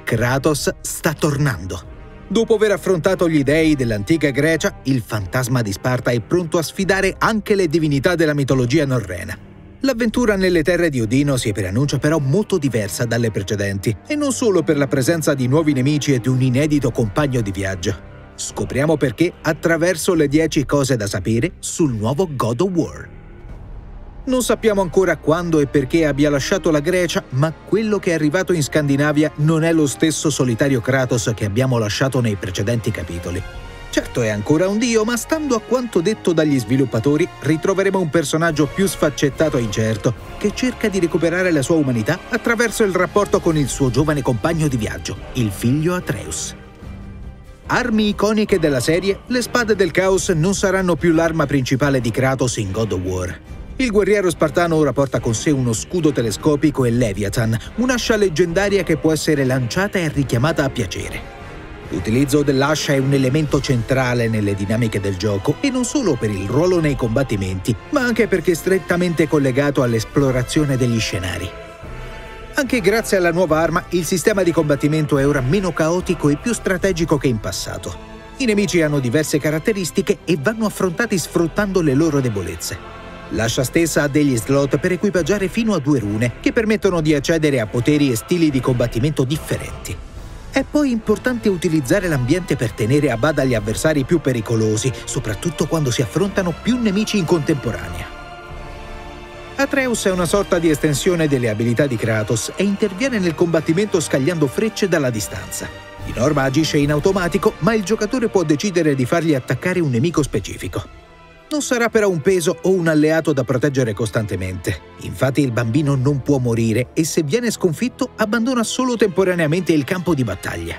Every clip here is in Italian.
Kratos sta tornando. Dopo aver affrontato gli dei dell'antica Grecia, il fantasma di Sparta è pronto a sfidare anche le divinità della mitologia norrena. L'avventura nelle terre di Odino si preannuncia però molto diversa dalle precedenti, e non solo per la presenza di nuovi nemici e di un inedito compagno di viaggio. Scopriamo perché attraverso le 10 cose da sapere sul nuovo God of War. Non sappiamo ancora quando e perché abbia lasciato la Grecia, ma quello che è arrivato in Scandinavia non è lo stesso solitario Kratos che abbiamo lasciato nei precedenti capitoli. Certo è ancora un dio, ma stando a quanto detto dagli sviluppatori, ritroveremo un personaggio più sfaccettato e incerto, che cerca di recuperare la sua umanità attraverso il rapporto con il suo giovane compagno di viaggio, il figlio Atreus. Armi iconiche della serie, le spade del caos non saranno più l'arma principale di Kratos in God of War. Il guerriero spartano ora porta con sé uno scudo telescopico e Leviathan, un'ascia leggendaria che può essere lanciata e richiamata a piacere. L'utilizzo dell'ascia è un elemento centrale nelle dinamiche del gioco, e non solo per il ruolo nei combattimenti, ma anche perché è strettamente collegato all'esplorazione degli scenari. Anche grazie alla nuova arma, il sistema di combattimento è ora meno caotico e più strategico che in passato. I nemici hanno diverse caratteristiche e vanno affrontati sfruttando le loro debolezze. L'ascia stessa ha degli slot per equipaggiare fino a 2 rune, che permettono di accedere a poteri e stili di combattimento differenti. È poi importante utilizzare l'ambiente per tenere a bada gli avversari più pericolosi, soprattutto quando si affrontano più nemici in contemporanea. Atreus è una sorta di estensione delle abilità di Kratos e interviene nel combattimento scagliando frecce dalla distanza. Di norma agisce in automatico, ma il giocatore può decidere di fargli attaccare un nemico specifico. Non sarà però un peso o un alleato da proteggere costantemente. Infatti il bambino non può morire e se viene sconfitto abbandona solo temporaneamente il campo di battaglia.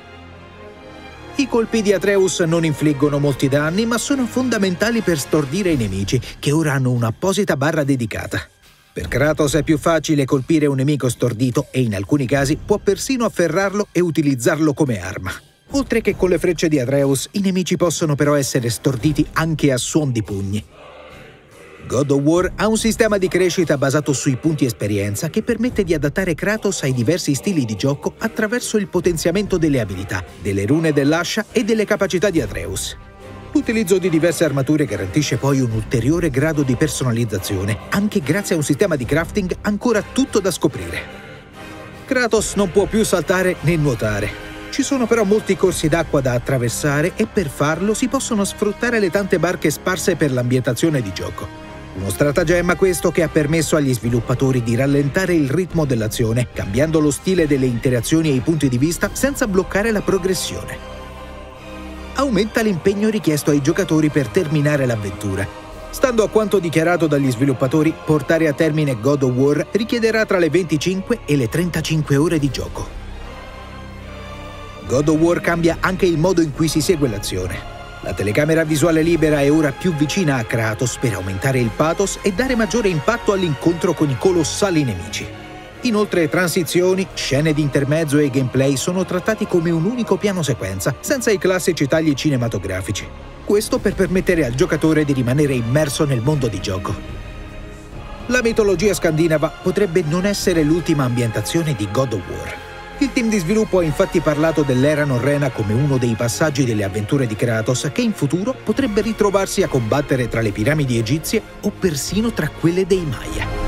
I colpi di Atreus non infliggono molti danni, ma sono fondamentali per stordire i nemici, che ora hanno un'apposita barra dedicata. Per Kratos è più facile colpire un nemico stordito e in alcuni casi può persino afferrarlo e utilizzarlo come arma. Oltre che con le frecce di Atreus, i nemici possono però essere storditi anche a suon di pugni. God of War ha un sistema di crescita basato sui punti esperienza che permette di adattare Kratos ai diversi stili di gioco attraverso il potenziamento delle abilità, delle rune dell'ascia e delle capacità di Atreus. L'utilizzo di diverse armature garantisce poi un ulteriore grado di personalizzazione, anche grazie a un sistema di crafting ancora tutto da scoprire. Kratos non può più saltare né nuotare. Ci sono però molti corsi d'acqua da attraversare e per farlo si possono sfruttare le tante barche sparse per l'ambientazione di gioco. Uno stratagemma questo che ha permesso agli sviluppatori di rallentare il ritmo dell'azione, cambiando lo stile delle interazioni e i punti di vista senza bloccare la progressione. Aumenta l'impegno richiesto ai giocatori per terminare l'avventura. Stando a quanto dichiarato dagli sviluppatori, portare a termine God of War richiederà tra le 25 e le 35 ore di gioco. God of War cambia anche il modo in cui si segue l'azione. La telecamera visuale libera è ora più vicina a Kratos per aumentare il pathos e dare maggiore impatto all'incontro con i colossali nemici. Inoltre transizioni, scene di intermezzo e gameplay sono trattati come un unico piano sequenza, senza i classici tagli cinematografici. Questo per permettere al giocatore di rimanere immerso nel mondo di gioco. La mitologia scandinava potrebbe non essere l'ultima ambientazione di God of War. Il team di sviluppo ha infatti parlato dell'era norrena come uno dei passaggi delle avventure di Kratos che in futuro potrebbe ritrovarsi a combattere tra le piramidi egizie o persino tra quelle dei Maya.